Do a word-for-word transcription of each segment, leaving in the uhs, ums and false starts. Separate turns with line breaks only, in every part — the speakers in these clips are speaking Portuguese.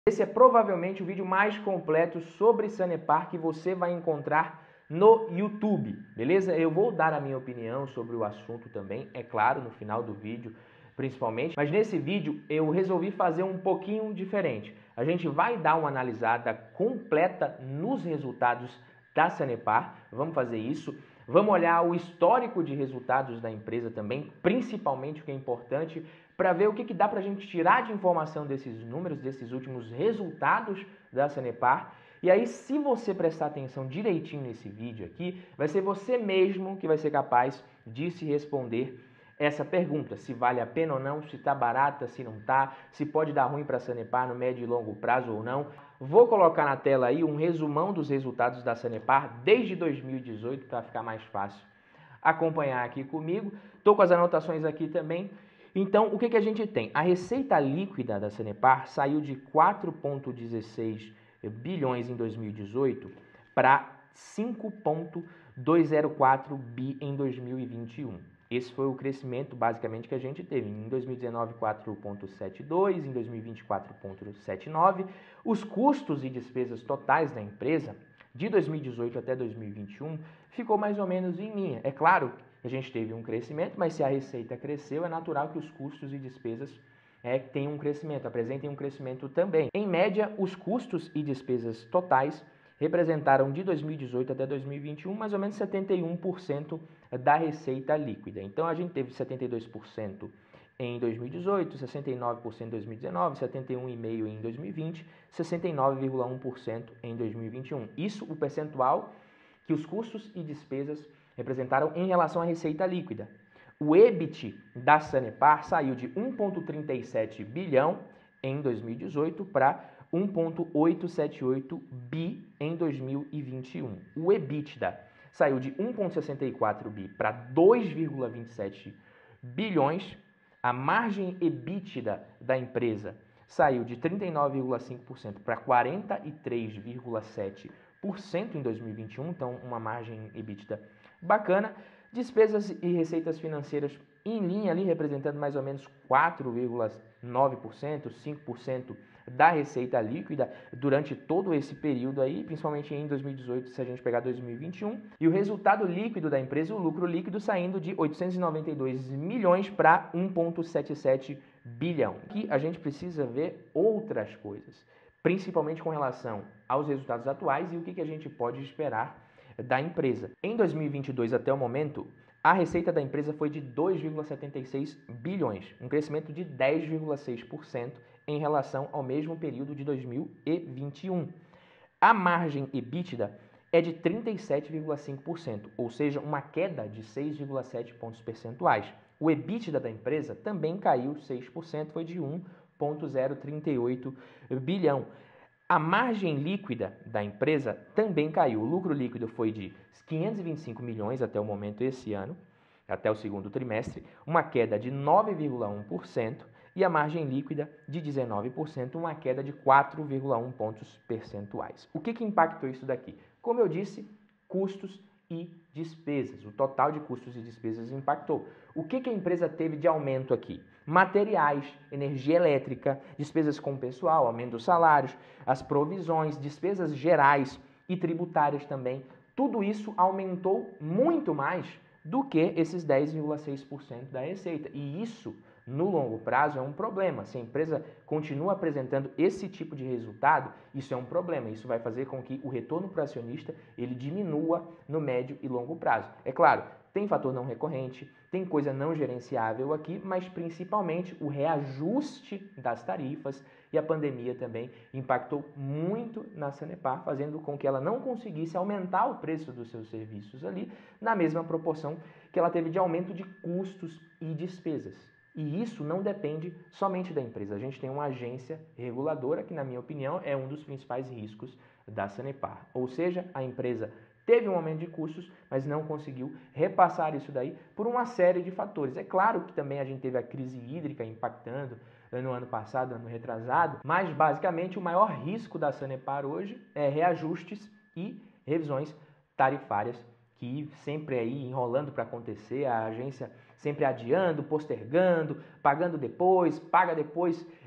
Esse é provavelmente o vídeo mais completo sobre Sanepar que você vai encontrar no YouTube, beleza? Eu vou dar a minha opinião sobre o assunto também, é claro, no final do vídeo, principalmente. Mas nesse vídeo eu resolvi fazer um pouquinho diferente. A gente vai dar uma analisada completa nos resultados da Sanepar, vamos fazer isso. Vamos olhar o histórico de resultados da empresa também, principalmente o que é importante, para ver o que, que dá para a gente tirar de informação desses números, desses últimos resultados da Sanepar. E aí, se você prestar atenção direitinho nesse vídeo aqui, vai ser você mesmo que vai ser capaz de se responder essa pergunta, se vale a pena ou não, se está barata, se não está, se pode dar ruim para a Sanepar no médio e longo prazo ou não. Vou colocar na tela aí um resumão dos resultados da Sanepar desde dois mil e dezoito para ficar mais fácil acompanhar aqui comigo. Estou com as anotações aqui também. Então, o que, que a gente tem? A receita líquida da Sanepar saiu de quatro vírgula dezesseis bilhões em dois mil e dezoito para cinco vírgula duzentos e quatro bi em dois mil e vinte e um. Esse foi o crescimento, basicamente, que a gente teve. Em dois mil e dezenove, quatro vírgula setenta e dois, em dois mil e vinte, quatro vírgula setenta e nove. Os custos e despesas totais da empresa, de dois mil e dezoito até dois mil e vinte e um, ficou mais ou menos em linha. É claro que a gente teve um crescimento, mas se a receita cresceu, é natural que os custos e despesas é, tenham um crescimento, apresentem um crescimento também. Em média, os custos e despesas totais representaram de dois mil e dezoito até dois mil e vinte e um mais ou menos setenta e um por cento da receita líquida. Então a gente teve setenta e dois por cento em dois mil e dezoito, sessenta e nove por cento em dois mil e dezenove, setenta e um vírgula cinco por cento em dois mil e vinte, sessenta e nove vírgula um por cento em dois mil e vinte e um. Isso o percentual que os custos e despesas representaram em relação à receita líquida. O E B I T da Sanepar saiu de um vírgula trinta e sete bilhão em dois mil e dezoito para um vírgula oitocentos e setenta e oito bi em dois mil e vinte e um. O EBITDA saiu de um vírgula sessenta e quatro bi para dois vírgula vinte e sete bilhões. A margem EBITDA da empresa saiu de trinta e nove vírgula cinco por cento para quarenta e três vírgula sete por cento em dois mil e vinte e um, então uma margem EBITDA bacana. Despesas e receitas financeiras em linha ali, representando mais ou menos quatro vírgula nove por cento, cinco por cento da receita líquida durante todo esse período aí, principalmente em dois mil e dezoito, se a gente pegar dois mil e vinte e um. E o resultado líquido da empresa, o lucro líquido, saindo de oitocentos e noventa e dois milhões para um vírgula setenta e sete bilhão. Aqui a gente precisa ver outras coisas, principalmente com relação aos resultados atuais e o que, que a gente pode esperar da empresa. Em dois mil e vinte e dois, até o momento, a receita da empresa foi de dois vírgula setenta e seis bilhões, um crescimento de dez vírgula seis por cento em relação ao mesmo período de dois mil e vinte e um. A margem EBITDA é de trinta e sete vírgula cinco por cento, ou seja, uma queda de seis vírgula sete pontos percentuais. O EBITDA da empresa também caiu seis por cento, foi de um vírgula zero trinta e oito bilhão. A margem líquida da empresa também caiu. O lucro líquido foi de quinhentos e vinte e cinco milhões até o momento esse ano, até o segundo trimestre, uma queda de nove vírgula um por cento, e a margem líquida de dezenove por cento, uma queda de quatro vírgula um pontos percentuais. O que, que impactou isso daqui? Como eu disse, custos e despesas. O total de custos e despesas impactou. O que, que a empresa teve de aumento aqui? Materiais, energia elétrica, despesas com o pessoal, aumento dos salários, as provisões, despesas gerais e tributárias também. Tudo isso aumentou muito mais do que esses dez vírgula seis por cento da receita. E isso, no longo prazo, é um problema. Se a empresa continua apresentando esse tipo de resultado, isso é um problema. Isso vai fazer com que o retorno para o acionista ele diminua no médio e longo prazo. É claro, tem fator não recorrente, tem coisa não gerenciável aqui, mas principalmente o reajuste das tarifas e a pandemia também impactou muito na Sanepar, fazendo com que ela não conseguisse aumentar o preço dos seus serviços ali na mesma proporção que ela teve de aumento de custos e despesas. E isso não depende somente da empresa. A gente tem uma agência reguladora que, na minha opinião, é um dos principais riscos da Sanepar. Ou seja, a empresa teve um aumento de custos, mas não conseguiu repassar isso daí por uma série de fatores. É claro que também a gente teve a crise hídrica impactando no ano passado, ano retrasado, mas basicamente o maior risco da Sanepar hoje é reajustes e revisões tarifárias que sempre aí enrolando para acontecer, a agência sempre adiando, postergando, pagando depois, paga depois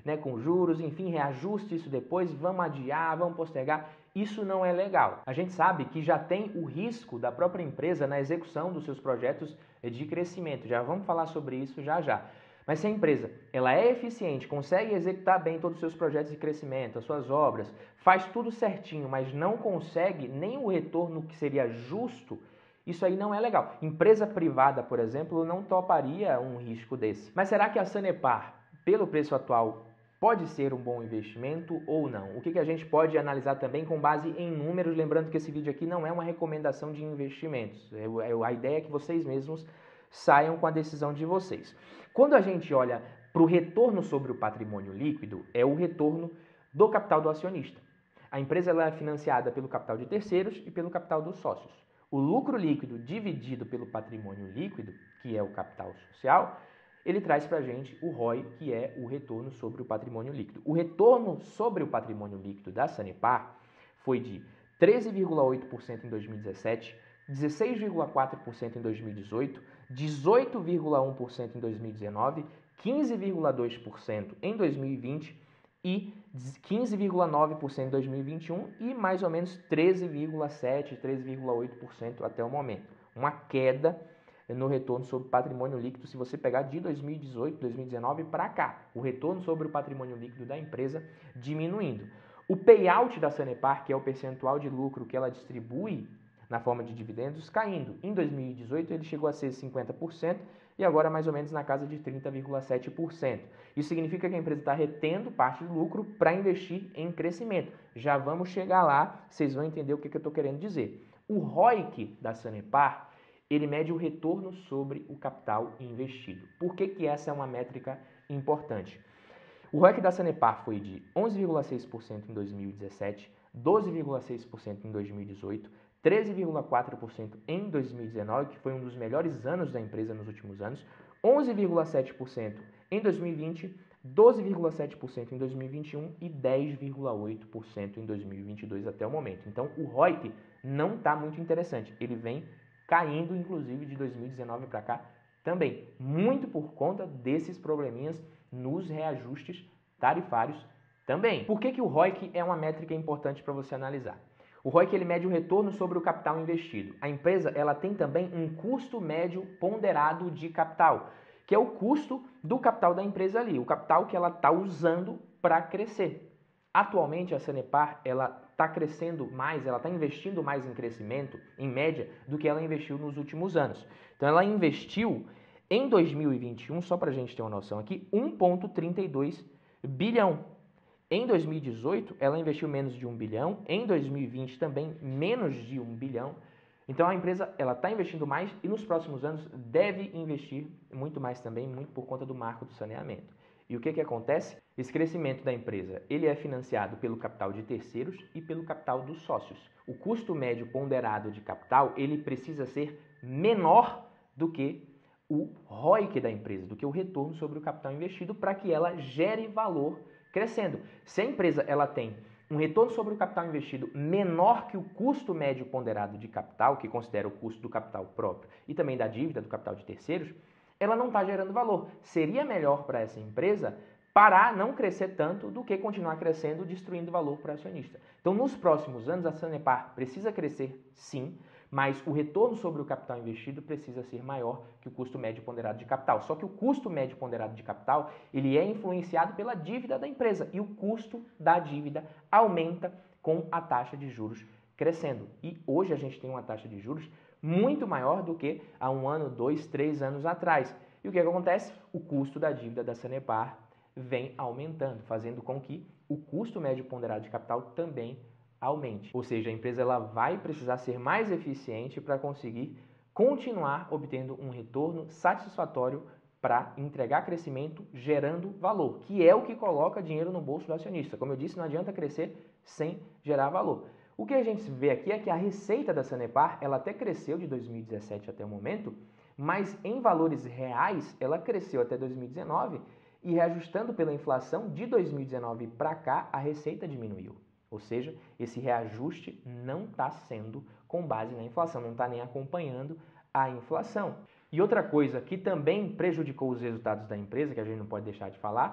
né, com juros, enfim, reajuste isso depois, vamos adiar, vamos postergar. Isso não é legal. A gente sabe que já tem o risco da própria empresa na execução dos seus projetos de crescimento. Já vamos falar sobre isso já já. Mas se a empresa ela é eficiente, consegue executar bem todos os seus projetos de crescimento, as suas obras, faz tudo certinho, mas não consegue nem o retorno que seria justo, isso aí não é legal. Empresa privada, por exemplo, não toparia um risco desse. Mas será que a Sanepar, pelo preço atual, pode ser um bom investimento ou não? O que, que a gente pode analisar também com base em números, lembrando que esse vídeo aqui não é uma recomendação de investimentos. A ideia é que vocês mesmos saiam com a decisão de vocês. Quando a gente olha para o retorno sobre o patrimônio líquido, é o retorno do capital do acionista. A empresa ela é financiada pelo capital de terceiros e pelo capital dos sócios. O lucro líquido dividido pelo patrimônio líquido, que é o capital social, ele traz para a gente o R O I, que é o retorno sobre o patrimônio líquido. O retorno sobre o patrimônio líquido da Sanepar foi de treze vírgula oito por cento em dois mil e dezessete, dezesseis vírgula quatro por cento em dois mil e dezoito, dezoito vírgula um por cento em dois mil e dezenove, quinze vírgula dois por cento em dois mil e vinte e quinze vírgula nove por cento em dois mil e vinte e um e mais ou menos treze vírgula sete por cento, treze vírgula oito por cento até o momento. Uma queda no retorno sobre o patrimônio líquido se você pegar de dois mil e dezoito, dois mil e dezenove para cá. O retorno sobre o patrimônio líquido da empresa diminuindo. O payout da Sanepar, que é o percentual de lucro que ela distribui na forma de dividendos, caindo. Em dois mil e dezoito ele chegou a ser cinquenta por cento e agora mais ou menos na casa de trinta vírgula sete por cento. Isso significa que a empresa está retendo parte do lucro para investir em crescimento. Já vamos chegar lá, vocês vão entender o que, que eu estou querendo dizer. O R O I C da Sanepar, ele mede o retorno sobre o capital investido. Por que, que essa é uma métrica importante? O R O I C da Sanepar foi de onze vírgula seis por cento em dois mil e dezessete, doze vírgula seis por cento em dois mil e dezoito, treze vírgula quatro por cento em dois mil e dezenove, que foi um dos melhores anos da empresa nos últimos anos, onze vírgula sete por cento em dois mil e vinte, doze vírgula sete por cento em dois mil e vinte e um e dez vírgula oito por cento em dois mil e vinte e dois até o momento. Então, o R O I C não está muito interessante. Ele vem caindo, inclusive, de dois mil e dezenove para cá também, muito por conta desses probleminhas nos reajustes tarifários também. Por que, que o R O I C é uma métrica importante para você analisar? O R O I C ele mede o retorno sobre o capital investido. A empresa ela tem também um custo médio ponderado de capital, que é o custo do capital da empresa ali, o capital que ela está usando para crescer. Atualmente a Sanepar ela está crescendo mais, ela está investindo mais em crescimento, em média, do que ela investiu nos últimos anos. Então ela investiu em dois mil e vinte e um, só para a gente ter uma noção aqui, um vírgula trinta e dois bilhão. Em dois mil e dezoito, ela investiu menos de um bilhão. Em dois mil e vinte, também menos de um bilhão. Então, a empresa ela está investindo mais e nos próximos anos deve investir muito mais também, muito por conta do marco do saneamento. E o que, que acontece? Esse crescimento da empresa ele é financiado pelo capital de terceiros e pelo capital dos sócios. O custo médio ponderado de capital ele precisa ser menor do que o R O I C da empresa, do que o retorno sobre o capital investido para que ela gere valor crescendo. Se a empresa ela tem um retorno sobre o capital investido menor que o custo médio ponderado de capital, que considera o custo do capital próprio e também da dívida do capital de terceiros, ela não está gerando valor. Seria melhor para essa empresa parar, não crescer tanto, do que continuar crescendo, destruindo valor para o acionista. Então, nos próximos anos, a Sanepar precisa crescer, sim, mas o retorno sobre o capital investido precisa ser maior que o custo médio ponderado de capital. Só que o custo médio ponderado de capital, ele é influenciado pela dívida da empresa e o custo da dívida aumenta com a taxa de juros crescendo. E hoje a gente tem uma taxa de juros muito maior do que há um ano, dois, três anos atrás. E o que acontece? O custo da dívida da Sanepar vem aumentando, fazendo com que o custo médio ponderado de capital também aumente. Ou seja, a empresa ela vai precisar ser mais eficiente para conseguir continuar obtendo um retorno satisfatório para entregar crescimento gerando valor, que é o que coloca dinheiro no bolso do acionista. Como eu disse, não adianta crescer sem gerar valor. O que a gente vê aqui é que a receita da Sanepar ela até cresceu de dois mil e dezessete até o momento, mas em valores reais ela cresceu até dois mil e dezenove e reajustando pela inflação de dois mil e dezenove para cá a receita diminuiu. Ou seja, esse reajuste não está sendo com base na inflação, não está nem acompanhando a inflação. E outra coisa que também prejudicou os resultados da empresa, que a gente não pode deixar de falar,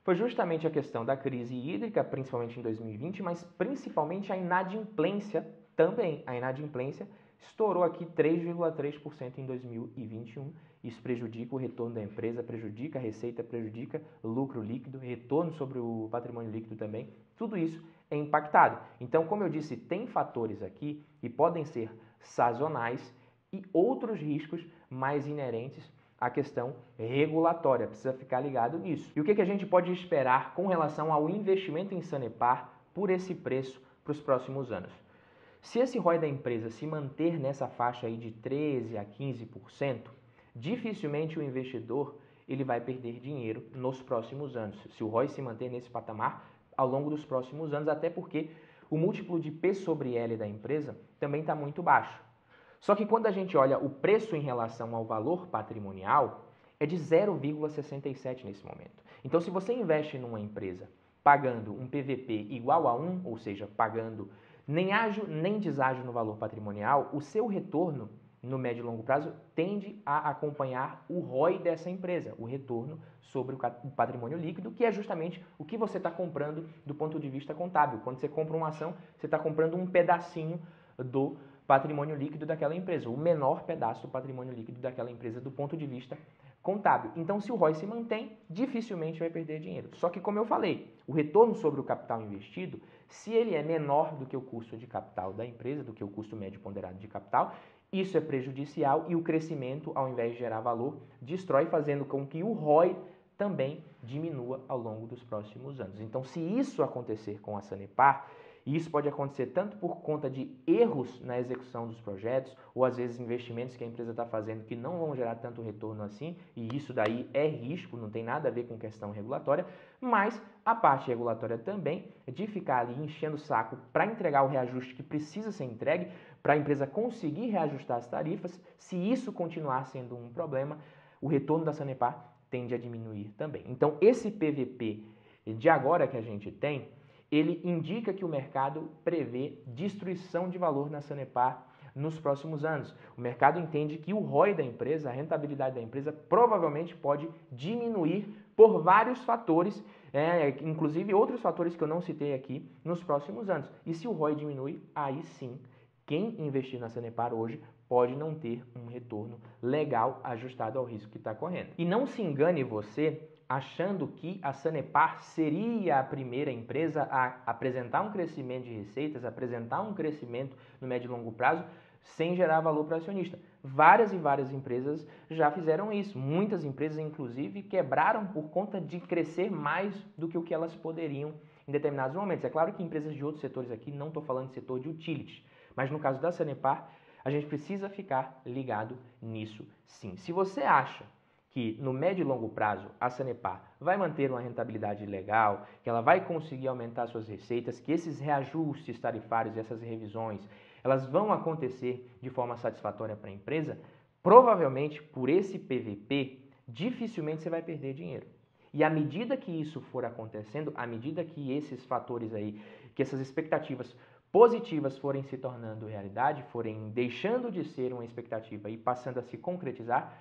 foi justamente a questão da crise hídrica, principalmente em dois mil e vinte, mas principalmente a inadimplência também. A inadimplência estourou aqui três vírgula três por cento em dois mil e vinte e um. Isso prejudica o retorno da empresa, prejudica a receita, prejudica o lucro líquido, retorno sobre o patrimônio líquido também. Tudo isso é impactado. Então, como eu disse, tem fatores aqui e podem ser sazonais e outros riscos mais inerentes à questão regulatória. Precisa ficar ligado nisso. E o que, que a gente pode esperar com relação ao investimento em Sanepar por esse preço para os próximos anos? Se esse R O I da empresa se manter nessa faixa aí de treze a quinze por cento, dificilmente o investidor ele vai perder dinheiro nos próximos anos. Se o R O I se manter nesse patamar ao longo dos próximos anos, até porque o múltiplo de P sobre L da empresa também está muito baixo. Só que quando a gente olha o preço em relação ao valor patrimonial, é de zero vírgula sessenta e sete nesse momento. Então, se você investe numa empresa pagando um P V P igual a um, ou seja, pagando nem ágio nem deságio no valor patrimonial, o seu retorno no médio e longo prazo tende a acompanhar o R O I dessa empresa, o retorno sobre o patrimônio líquido, que é justamente o que você está comprando do ponto de vista contábil. Quando você compra uma ação, você está comprando um pedacinho do patrimônio líquido daquela empresa, o menor pedaço do patrimônio líquido daquela empresa do ponto de vista contábil. Então, se o R O I se mantém, dificilmente vai perder dinheiro. Só que, como eu falei, o retorno sobre o capital investido, se ele é menor do que o custo de capital da empresa, do que o custo médio ponderado de capital, isso é prejudicial e o crescimento, ao invés de gerar valor, destrói, fazendo com que o R O I também diminua ao longo dos próximos anos. Então, se isso acontecer com a Sanepar, e isso pode acontecer tanto por conta de erros na execução dos projetos, ou às vezes investimentos que a empresa está fazendo que não vão gerar tanto retorno assim, e isso daí é risco, não tem nada a ver com questão regulatória, mas a parte regulatória também de ficar ali enchendo o saco para entregar o reajuste que precisa ser entregue, para a empresa conseguir reajustar as tarifas. Se isso continuar sendo um problema, o retorno da Sanepar tende a diminuir também. Então, esse P V P de agora que a gente tem, ele indica que o mercado prevê destruição de valor na Sanepar nos próximos anos. O mercado entende que o R O I da empresa, a rentabilidade da empresa, provavelmente pode diminuir por vários fatores, é, inclusive outros fatores que eu não citei aqui, nos próximos anos. E se o R O I diminui, aí sim, quem investir na Sanepar hoje pode não ter um retorno legal ajustado ao risco que está correndo. E não se engane você achando que a Sanepar seria a primeira empresa a apresentar um crescimento de receitas, apresentar um crescimento no médio e longo prazo sem gerar valor para o acionista. Várias e várias empresas já fizeram isso. Muitas empresas, inclusive, quebraram por conta de crescer mais do que o que elas poderiam em determinados momentos. É claro que empresas de outros setores aqui, não estou falando de setor de utilities, mas no caso da Sanepar, a gente precisa ficar ligado nisso sim. Se você acha que no médio e longo prazo a Sanepar vai manter uma rentabilidade legal, que ela vai conseguir aumentar suas receitas, que esses reajustes tarifários e essas revisões, elas vão acontecer de forma satisfatória para a empresa, provavelmente por esse P V P, dificilmente você vai perder dinheiro. E à medida que isso for acontecendo, à medida que esses fatores aí, que essas expectativas positivas forem se tornando realidade, forem deixando de ser uma expectativa e passando a se concretizar,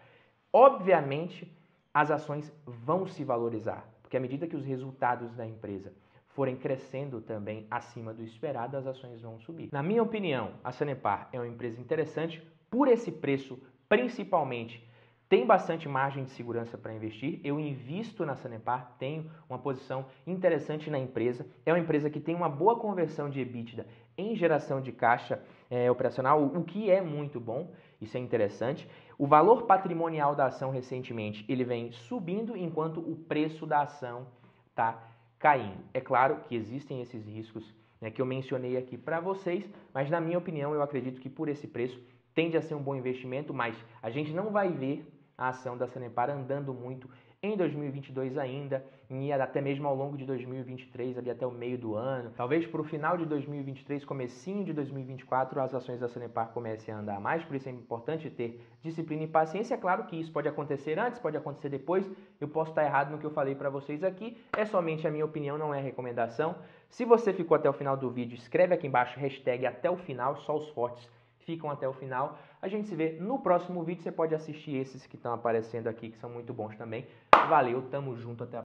obviamente as ações vão se valorizar, porque à medida que os resultados da empresa forem crescendo também acima do esperado, as ações vão subir. Na minha opinião, a Sanepar é uma empresa interessante por esse preço, principalmente. Tem bastante margem de segurança para investir. Eu invisto na Sanepar, tenho uma posição interessante na empresa. É uma empresa que tem uma boa conversão de EBITDA em geração de caixa é, operacional, o que é muito bom, isso é interessante. O valor patrimonial da ação recentemente ele vem subindo, enquanto o preço da ação está caindo. É claro que existem esses riscos, né, que eu mencionei aqui para vocês, mas na minha opinião eu acredito que por esse preço tende a ser um bom investimento, mas a gente não vai ver a ação da Sanepar andando muito em dois mil e vinte e dois ainda, e até mesmo ao longo de dois mil e vinte e três, ali até o meio do ano. Talvez para o final de dois mil e vinte e três, comecinho de dois mil e vinte e quatro, as ações da Sanepar comecem a andar mais, por isso é importante ter disciplina e paciência. É claro que isso pode acontecer antes, pode acontecer depois, eu posso estar errado no que eu falei para vocês aqui, é somente a minha opinião, não é recomendação. Se você ficou até o final do vídeo, escreve aqui embaixo, hashtag até o final, só os fortes ficam até o final. A gente se vê no próximo vídeo. Você pode assistir esses que estão aparecendo aqui, que são muito bons também. Valeu, tamo junto, até a próxima.